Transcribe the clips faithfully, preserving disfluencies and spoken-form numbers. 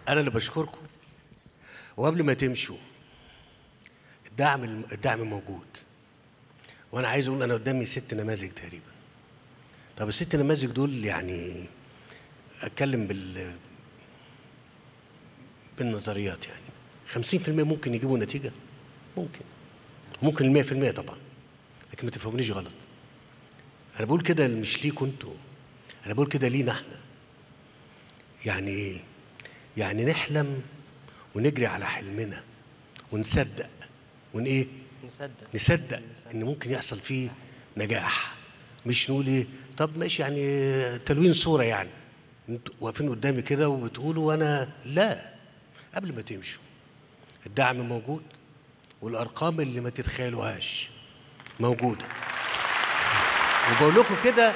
أنا اللي بشكركم. وقبل ما تمشوا، الدعم الدعم موجود. وأنا عايز أقول أنا قدامي ست نماذج تقريبا. طب الست نماذج دول يعني أتكلم بال بالنظريات، يعني خمسين في المية ممكن يجيبوا نتيجة، ممكن ممكن المية في المية طبعا، لكن ما تفهمونيش غلط. أنا بقول كده مش ليكوا أنتوا، أنا بقول كده لينا إحنا. يعني إيه؟ يعني نحلم ونجري على حلمنا ونصدق ون إيه؟ نصدق نصدق إن ممكن يحصل فيه نجاح. مش نقول إيه طب ماشي يعني تلوين صورة، يعني انتوا واقفين قدامي كده وبتقولوا وأنا لا. قبل ما تمشوا الدعم موجود، والأرقام اللي ما تتخيلوهاش موجودة. وبقول لكم كده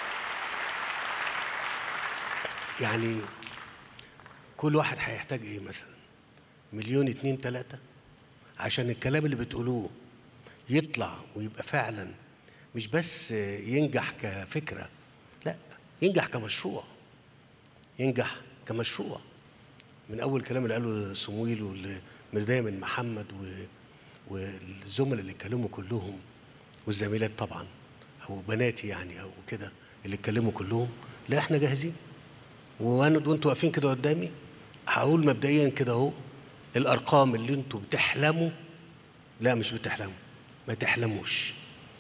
يعني كل واحد هيحتاج ايه مثلا؟ مليون اتنين تلاتة عشان الكلام اللي بتقولوه يطلع ويبقى فعلا مش بس ينجح كفكرة، لا، ينجح كمشروع. ينجح كمشروع من أول الكلام اللي قاله صمويل واللي من محمد والزملاء اللي اتكلموا كلهم، والزميلات طبعا أو بناتي يعني أو كده اللي اتكلموا كلهم. لا احنا جاهزين. وانا وانتوا واقفين كده قدامي هقول مبدئيا كده اهو، الارقام اللي انتوا بتحلموا، لا مش بتحلموا، ما تحلموش،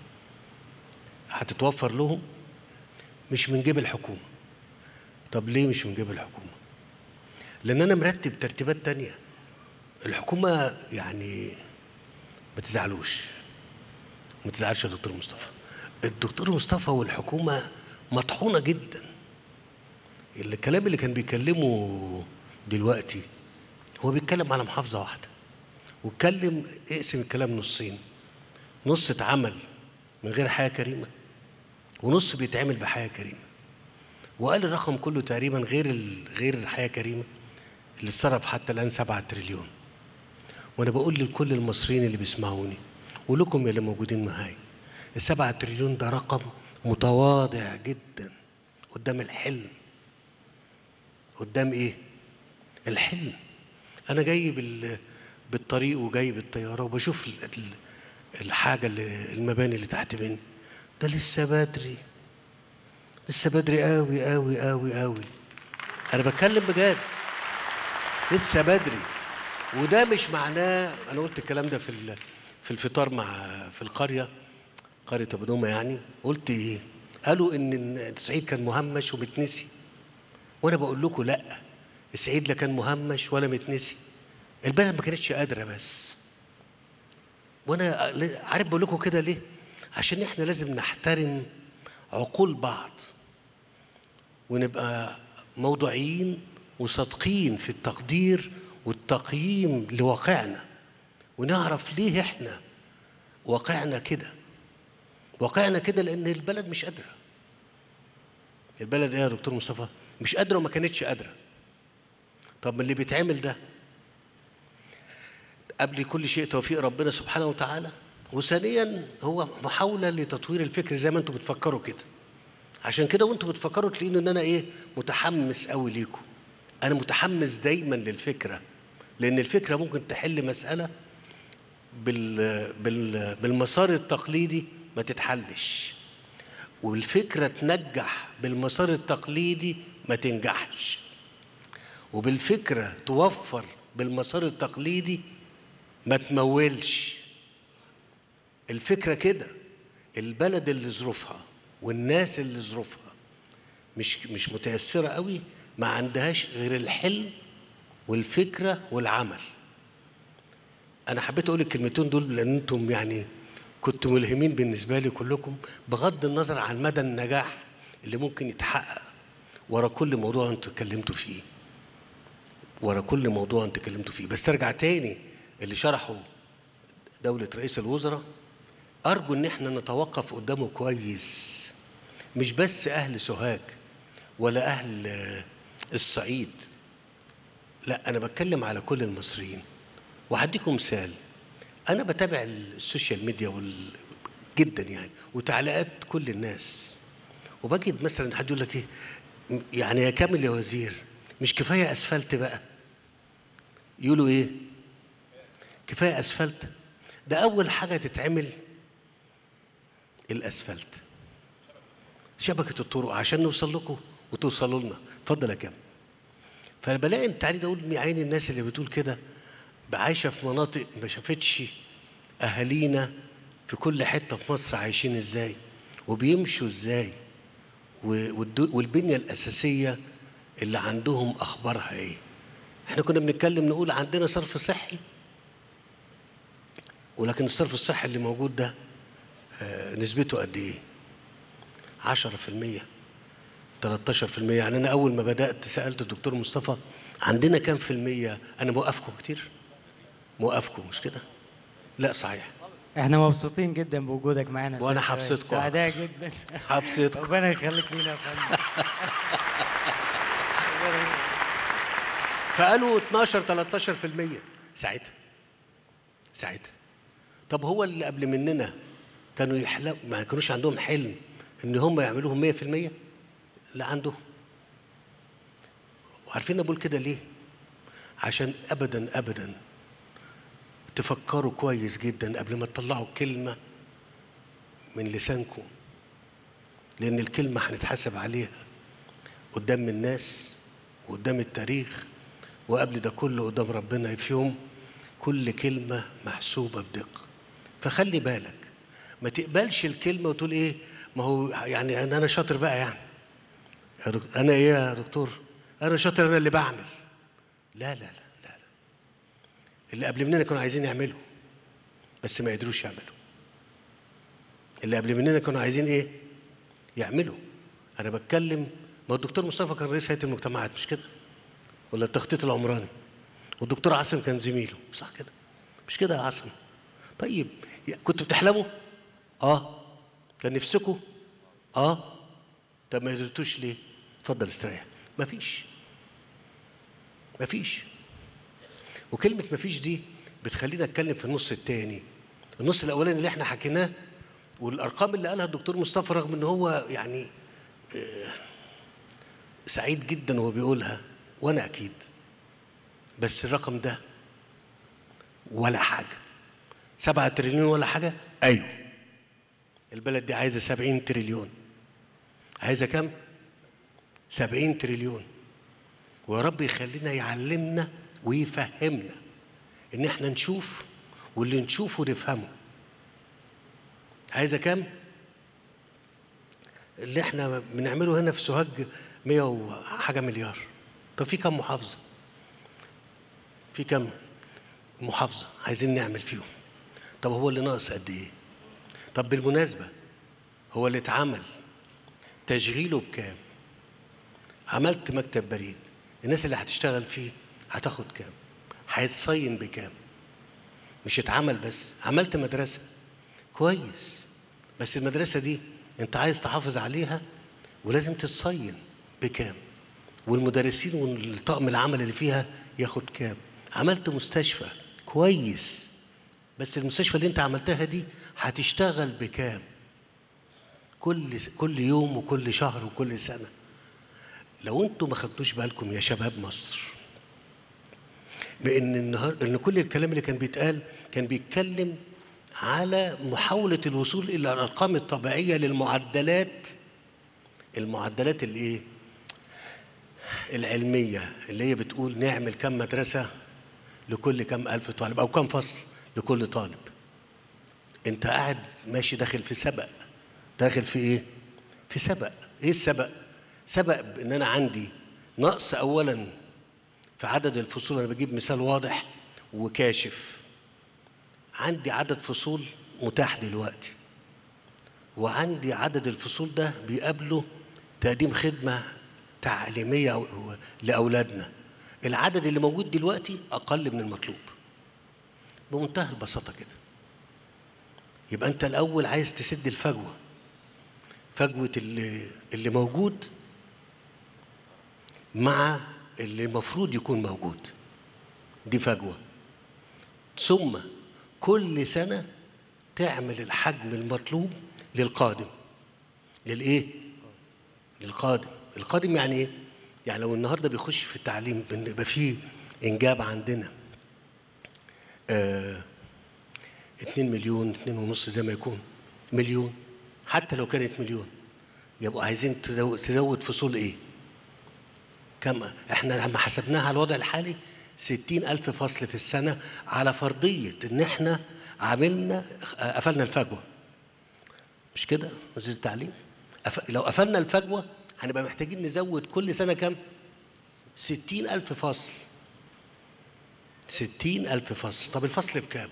هتتوفر لهم مش من جيب الحكومه. طب ليه مش من جيب الحكومه؟ لان انا مرتب ترتيبات تانية. الحكومه يعني ما تزعلوش، ما تزعلش يا دكتور مصطفى. الدكتور مصطفى والحكومه مطحونه جدا. الكلام اللي كان بيكلمه دلوقتي هو بيتكلم على محافظة واحدة، واتكلم اقسم الكلام نصين، نص اتعمل من غير حياة كريمة ونص بيتعمل بحياة كريمة. وقال الرقم كله تقريبا غير غير الحياة كريمة اللي اتصرف حتى الآن سبعة تريليون. وأنا بقول لكل المصريين اللي بيسمعوني ولكم اللي موجودين معايا، السبعة تريليون ده رقم متواضع جدا قدام الحلم. قدام ايه؟ الحلم. أنا جاي بال بالطريق وجاي بالطيارة وبشوف الحاجة اللي المباني اللي تحت مني، ده لسه بدري، لسه بدري قوي قوي قوي قوي. أنا بتكلم بجد، لسه بدري. وده مش معناه، أنا قلت الكلام ده في في الفطار مع في القرية، قرية أبو دومة يعني. قلت إيه؟ قالوا إن الصعيد كان مهمش ومتنسي. وأنا بقول لكم لأ، الصعيد لا كان مهمش ولا متنسي، البلد ما كانتش قادرة بس. وانا عارف بقول لكم كده ليه؟ عشان احنا لازم نحترم عقول بعض ونبقى موضوعيين وصادقين في التقدير والتقييم لواقعنا، ونعرف ليه احنا واقعنا كده. واقعنا كده لان البلد مش قادره. البلد ايه يا دكتور مصطفى؟ مش قادره وما كانتش قادره. طب من اللي بيتعمل ده قبل كل شيء توفيق ربنا سبحانه وتعالى، وثانيا هو محاوله لتطوير الفكر زي ما انتم بتفكروا كده. عشان كده وانتم بتفكروا تلاقين ان انا ايه، متحمس قوي ليكم. انا متحمس دايما للفكره، لان الفكره ممكن تحل مساله بال بال بالمسار التقليدي ما تتحلش، والفكره تنجح بالمسار التقليدي ما تنجحش، وبالفكره توفر بالمسار التقليدي ما تمولش. الفكرة كده. البلد اللي ظروفها والناس اللي ظروفها مش مش متيسرة قوي ما عندهاش غير الحلم والفكرة والعمل. أنا حبيت أقول الكلمتين دول لأن أنتم يعني كنتوا ملهمين بالنسبة لي كلكم، بغض النظر عن مدى النجاح اللي ممكن يتحقق ورا كل موضوع أنتوا اتكلمتوا فيه، ورا كل موضوع أنتوا اتكلمتوا فيه. بس أرجع تاني اللي شرحه دولة رئيس الوزراء، أرجو إن إحنا نتوقف قدامه كويس. مش بس أهل سوهاج ولا أهل الصعيد، لا، أنا بتكلم على كل المصريين. وهديكم مثال، أنا بتابع السوشيال ميديا وال... جدا يعني، وتعليقات كل الناس، وبجد مثلا حد يقول لك إيه يعني يا كامل يا وزير، مش كفاية أسفلت بقى؟ يقولوا ايه؟ كفايه اسفلت. ده اول حاجه تتعمل الاسفلت، شبكه الطرق عشان نوصل لكم وتوصلوا لنا. اتفضل يا كام. فانا بلاقي التعليق ده، اقول يا عيني الناس اللي بتقول كده عايشه في مناطق ما شافتش اهالينا في كل حته في مصر عايشين ازاي وبيمشوا ازاي، والبنيه الاساسيه اللي عندهم اخبارها ايه. احنا كنا بنتكلم نقول عندنا صرف صحي، ولكن الصرف الصحي اللي موجود ده نسبته قد ايه؟ عشرة في المية، تلتاشر في المية. يعني انا اول ما بدات سالت الدكتور مصطفى عندنا كام في المية؟ انا موقفكم كتير، موقفكم مش كده؟ لا صحيح. احنا مبسوطين جدا بوجودك معانا، وانا حبسيتكم سعداء جدا. حبسيتكم. ربنا يخليك لينا يا فندم. فقالوا اتناشر تلتاشر في المية ساعتها ساعتها. طب هو اللي قبل مننا كانوا يحلموا، ما كانوش عندهم حلم ان هم يعملوهم مية في المية؟ لا عندهم. وعارفين اقول كده ليه؟ عشان ابدا ابدا تفكروا كويس جدا قبل ما تطلعوا كلمه من لسانكم، لان الكلمه هنتحاسب عليها قدام الناس وقدام التاريخ، وقبل ده كله قدام ربنا في يوم. كل كلمه محسوبه بدقه. فخلي بالك ما تقبلش الكلمه وتقول ايه، ما هو يعني انا شاطر بقى، يعني يا دكتور انا ايه يا دكتور، انا شاطر، انا اللي بعمل. لا لا لا لا, لا. اللي قبل مننا كانوا عايزين يعملوا بس ما قدروش يعملوا. اللي قبل مننا كانوا عايزين ايه؟ يعملوا. انا بتكلم، ما الدكتور مصطفى كان رئيس هيئه المجتمعات مش كده؟ ولا التخطيط العمراني، والدكتور عاصم كان زميله، صح كده؟ مش كده يا عاصم؟ طيب كنتوا بتحلموا؟ اه. كان نفسكم؟ اه. طب ما قدرتوش ليه؟ اتفضل استريح. مفيش مفيش وكلمه مفيش دي بتخلينا نتكلم في النص الثاني. النص الاولاني اللي احنا حكيناه والارقام اللي قالها الدكتور مصطفى، رغم ان هو يعني سعيد جدا وهو بيقولها وانا اكيد، بس الرقم ده ولا حاجه. سبعة تريليون ولا حاجه؟ ايوه. البلد دي عايزه سبعين تريليون. عايزه كام؟ سبعين تريليون. ويا رب يخلينا يعلمنا ويفهمنا ان احنا نشوف، واللي نشوفه نفهمه. عايزه كام؟ اللي احنا بنعمله هنا في سوهاج مية وحاجه مليار. طب في كم محافظه؟ في كم محافظه عايزين نعمل فيهم؟ طب هو اللي ناقص قد ايه؟ طب بالمناسبه هو اللي اتعمل تشغيله بكام؟ عملت مكتب بريد، الناس اللي هتشتغل فيه هتاخد كام؟ هيتصين بكام؟ مش اتعمل بس، عملت مدرسه كويس، بس المدرسه دي انت عايز تحافظ عليها ولازم تتصين بكام؟ والمدرسين والطاقم العمل اللي فيها ياخد كام؟ عملت مستشفى كويس، بس المستشفى اللي انت عملتها دي هتشتغل بكام؟ كل كل يوم وكل شهر وكل سنه. لو انتم ما خدتوش بالكم يا شباب مصر بان النهار ان كل الكلام اللي كان بيتقال كان بيتكلم على محاوله الوصول الى الارقام الطبيعيه للمعدلات، المعدلات الايه؟ العلميه، اللي هي بتقول نعمل كم مدرسه لكل كم الف طالب او كم فصل لكل طالب. انت قاعد ماشي داخل في سبق، داخل في ايه؟ في سبق. ايه السبق؟ سبق ان انا عندي نقص اولا في عدد الفصول. انا بجيب مثال واضح وكاشف. عندي عدد فصول متاح دلوقتي، وعندي عدد الفصول ده بيقابله تقديم خدمه تعليميه لاولادنا. العدد اللي موجود دلوقتي اقل من المطلوب بمنتهى البساطه كده. يبقى انت الاول عايز تسد الفجوه، فجوه اللي اللي موجود مع اللي المفروض يكون موجود. دي فجوه. ثم كل سنه تعمل الحجم المطلوب للقادم. للايه؟ للقادم. القادم يعني ايه؟ يعني لو النهارده بيخش في التعليم يبقى فيه انجاب عندنا آه اتنين مليون، اتنين ونص زي ما يكون، مليون، حتى لو كانت مليون يبقوا عايزين تزود فصول ايه؟ كم؟ احنا لما حسبناها على الوضع الحالي ستين ألف فصل في السنة، على فرضية ان احنا عملنا قفلنا الفجوة. مش كده وزير التعليم؟ لو قفلنا الفجوة هنبقى محتاجين نزود كل سنة كم؟ ستين ألف فصل. ستين ألف فصل. طب الفصل بكام؟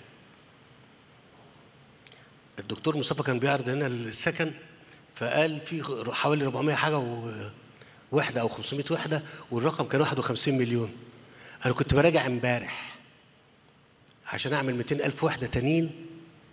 الدكتور مصطفى كان بيعرض هنا السكن، فقال في حوالي أربعمائة حاجة وحدة أو خمسمائة وحدة، والرقم كان واحد وخمسين مليون. أنا كنت براجع امبارح عشان أعمل مئتين ألف وحدة تانيين،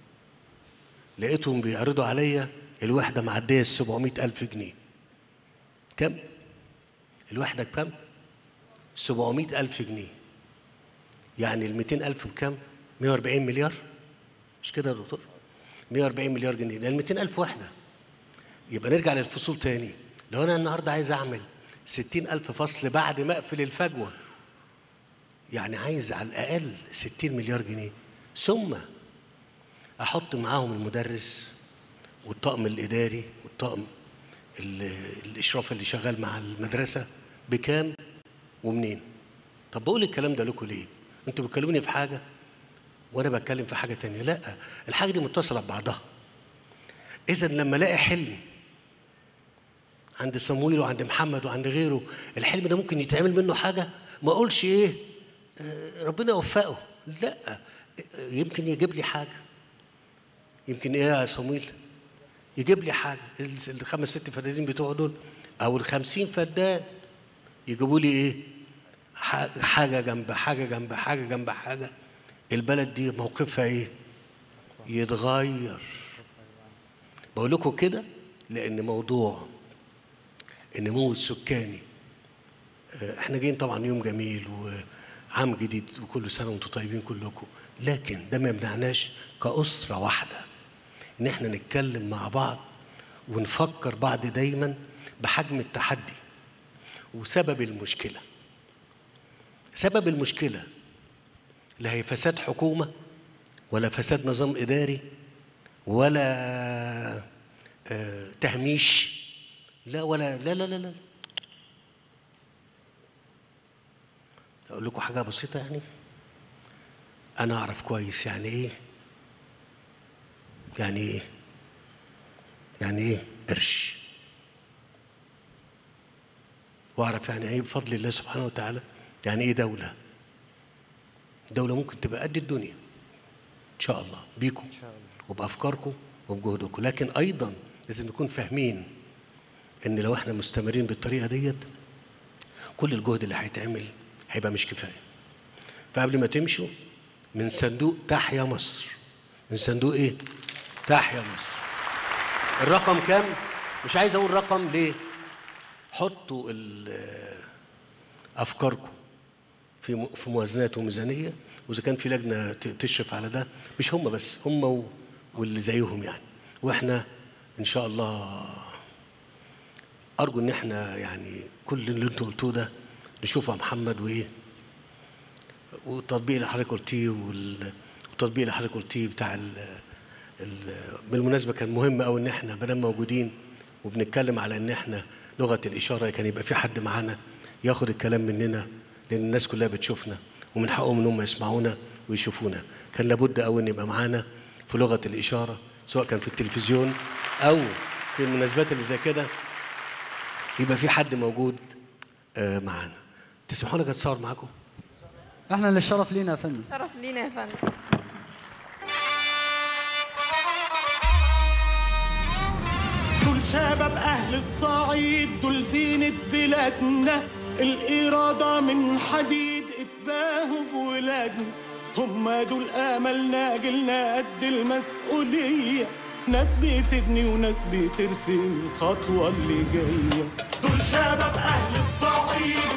لقيتهم بيعرضوا عليا الوحدة معدية سبعمائة ألف جنيه. كم؟ الوحدة بكم؟ سبعمائة ألف جنيه. يعني ال مئتين ألف بكم؟ مئة وأربعين مليار. مش كده يا دكتور؟ مئة وأربعين مليار جنيه، لأن مئتين ألف وحدة. يبقى نرجع للفصول تاني. لو أنا النهارده عايز أعمل ستين ألف فصل بعد ما أقفل الفجوة، يعني عايز على الأقل ستين مليار جنيه، ثم أحط معاهم المدرس والطاقم الإداري والطاقم الإشراف اللي شغال مع المدرسة بكام ومنين؟ طب بقول الكلام ده لكم ليه؟ أنتوا بتكلموني في حاجة وأنا بتكلم في حاجة تانية. لا، الحاجة دي متصلة ببعضها. إذا لما ألاقي حلم عند صمويل وعند محمد وعند غيره، الحلم ده ممكن يتعمل منه حاجة، ما أقولش إيه ربنا يوفقه، لا، يمكن يجيب لي حاجة. يمكن إيه يا صمويل؟ يجيب لي حاجة. الخمس ست فدادين بتوعه دول أو الخمسين فدان يجيبوا لي إيه؟ حاجة جنب حاجة جنب حاجة جنب حاجة. البلد دي موقفها إيه؟ يتغير. بقول لكم كده لأن موضوع النمو السكاني، احنا جايين طبعا يوم جميل وعام جديد وكل سنة وانتم طيبين كلكم، لكن ده ما يمنعناش كأسرة واحدة ان احنا نتكلم مع بعض ونفكر بعض دايما بحجم التحدي وسبب المشكلة. سبب المشكلة لا هي فساد حكومة ولا فساد نظام إداري ولا اه تهميش، لا ولا لا لا لا لا. أقول لكم حاجة بسيطة، يعني أنا أعرف كويس يعني إيه يعني إيه يعني إيه قرش، وأعرف يعني إيه بفضل الله سبحانه وتعالى يعني إيه دولة. دولة ممكن تبقى قد الدنيا إن شاء الله بيكم وبأفكاركم وبجهدكم، لكن أيضا لازم نكون فاهمين إن لو إحنا مستمرين بالطريقة ديت كل الجهد اللي هيتعمل هيبقى مش كفاية. فقبل ما تمشوا من صندوق تحيا مصر، من صندوق إيه؟ تحيا مصر. الرقم كام؟ مش عايز أقول رقم ليه؟ حطوا أفكاركم في في موازنات وميزانية، وإذا كان في لجنة تشرف على ده، مش هم بس، هم واللي زيهم يعني. وإحنا إن شاء الله أرجو إن إحنا يعني كل اللي أنتوا قلتوه ده نشوفه يا محمد، وإيه والتطبيق اللي حضرتك قلتيه والتطبيق اللي حضرتك قلتيه بتاع ال ال بالمناسبة كان مهم أوي إن إحنا بدل موجودين وبنتكلم على إن إحنا لغة الإشارة كان يبقى في حد معانا ياخد الكلام مننا، لأن الناس كلها بتشوفنا ومن حقهم إن هم يسمعونا ويشوفونا. كان لابد أوي إن يبقى معانا في لغة الإشارة، سواء كان في التلفزيون أو في المناسبات اللي زي كده، يبقى في حد موجود معانا. تسمحوا لي أتصور معاكم؟ احنا اللي الشرف لينا يا فندم. شرف لينا يا فندم. دول شباب أهل الصعيد، دول زينة بلادنا، الإرادة من حديد اتباهوا بولادنا، هم دول آملنا جيلنا قد المسؤولية، ناس بتبني وناس بترسم الخطوة اللي جاية. دول شباب أهل الصعيد